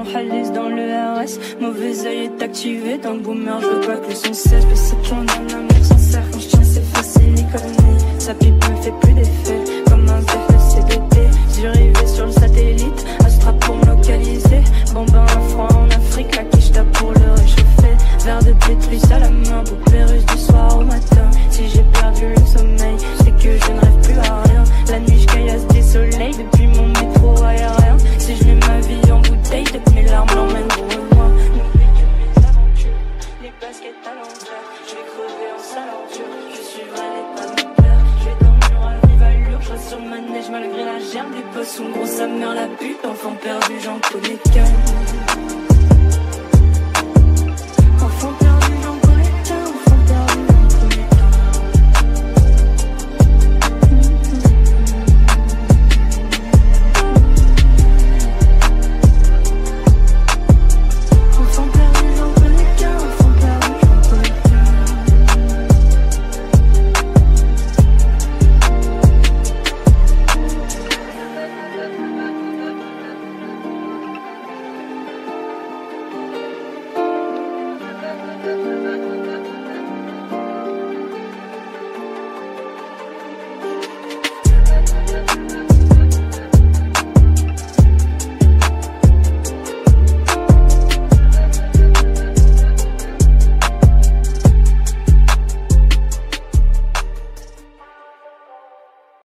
Halis dans le RS. Mauvais oeil est activé dans le boomer, je veux pas que le son cesse. Mais c'est qu'on a un amour sincère, quand je tiens c'est facile, l'économie. Sa pipe me fait plus d'effet, comme un zèle de CBT. J'ai rivé sur le satellite, Astra pour me localiser. Bon ben